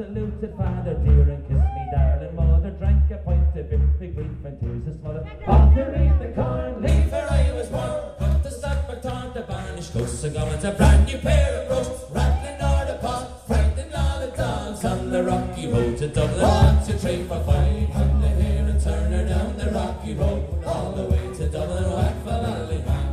saluted father dear and kissed me darling mother. Drank a pint of beer, big grief and tears of smother. Off to read the corn, leave where I was born. Put the stock on the varnish, goes a going a brand new pair of brogues. Rattling all the pot, frightening all the dogs. On the rocky road to Dublin, 1, 2, 3, 4, 5. Come the here and turn her down the rocky road. All the way to Dublin, whack for Lollyman.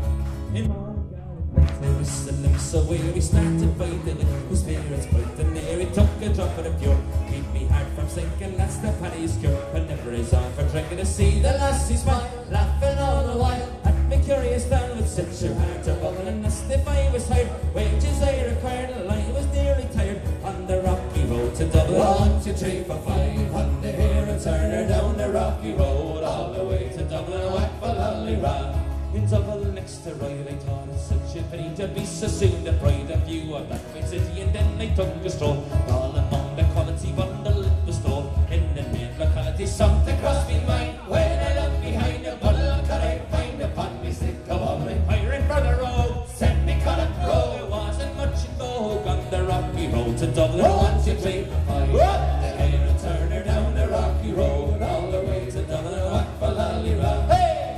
So we started fighting it, his spirits quite and near. He took a drop of the pure, keep me heart from sinking, that's the Paddy's cure. Whenever he's on for drinking to see the lassie smile, laughing all the while at me curious down with such your heart to bubble. And as if I was hired, wages I required, and I was nearly tired. On the rocky road to Dublin, 1, 2, 3, 4, 5. On the here and turn her down the rocky road, all the way to Dublin, whack for Lollyran. In Dublin next to Ryle, I thought it such a pity to be so soon deprived of view of that fine city. And then I took a stroll, all among the quality bundle it was stole. In the main locality, something crossed me mind. When I looked behind the puddle, could I find upon me stick of all my hiring for the road? Send me cut up road, there wasn't much in vogue on the rocky road to Dublin. 1, 2, 3, 4, 5. The hair and turn her down the rocky road, all the way to Dublin, whack for Lollyran.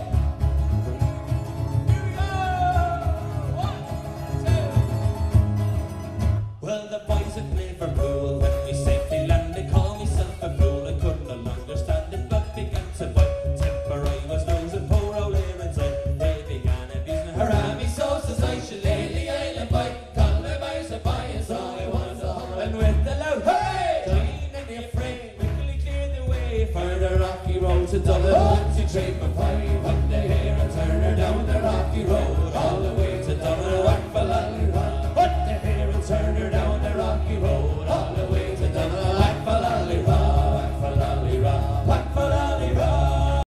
Well, the boys at Liverpool, when we safely landed, called myself a fool. I couldn't no longer stand it, but began to bite. Temper I was losing, poor old Aaron's eye. They began abusing her army, so says I should lay the island by. Call my boys a boy, and so I was a humble. And with the loud hey, clean and the afraid, quickly cleared the way for the rocky road to Dublin. 1, 2, 3, 4, 5.